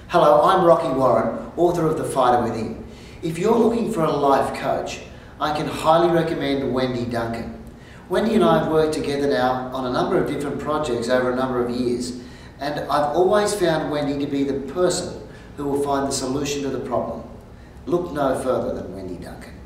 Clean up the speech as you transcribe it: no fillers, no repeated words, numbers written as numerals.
Hello, I'm Rocky Warren, author of The Fighter Within. If you're looking for a life coach, I can highly recommend Wendy Duncan. Wendy and I have worked together now on a number of different projects over a number of years, and I've always found Wendy to be the person who will find the solution to the problem. Look no further than Wendy Duncan.